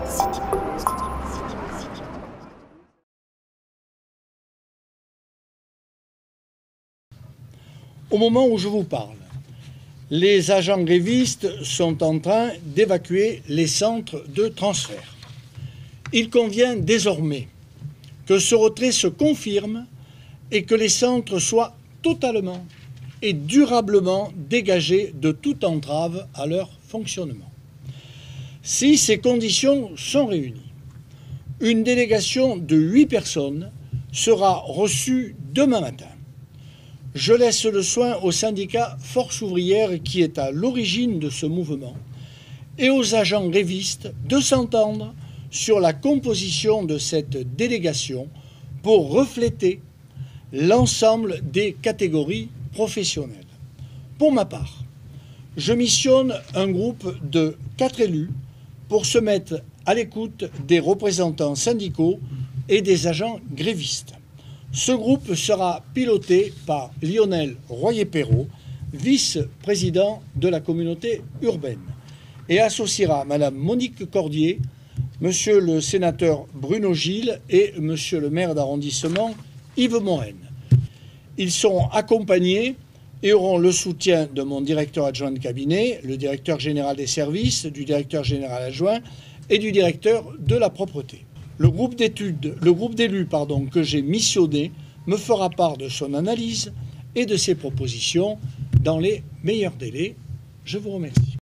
Au moment où je vous parle, les agents grévistes sont en train d'évacuer les centres de transfert. Il convient désormais que ce retrait se confirme et que les centres soient totalement et durablement dégagés de toute entrave à leur fonctionnement. Si ces conditions sont réunies, une délégation de 8 personnes sera reçue demain matin. Je laisse le soin au syndicat Force ouvrière qui est à l'origine de ce mouvement et aux agents grévistes de s'entendre sur la composition de cette délégation pour refléter l'ensemble des catégories professionnelles. Pour ma part, je missionne un groupe de 4 élus pour se mettre à l'écoute des représentants syndicaux et des agents grévistes. Ce groupe sera piloté par Lionel Royer-Perrault, vice-président de la communauté urbaine, et associera Madame Monique Cordier, Monsieur le sénateur Bruno Gilles et Monsieur le maire d'arrondissement Yves Moren. Ils seront accompagnés et auront le soutien de mon directeur adjoint de cabinet, le directeur général des services, du directeur général adjoint et du directeur de la propreté. Le groupe d'élus que j'ai missionné me fera part de son analyse et de ses propositions dans les meilleurs délais. Je vous remercie.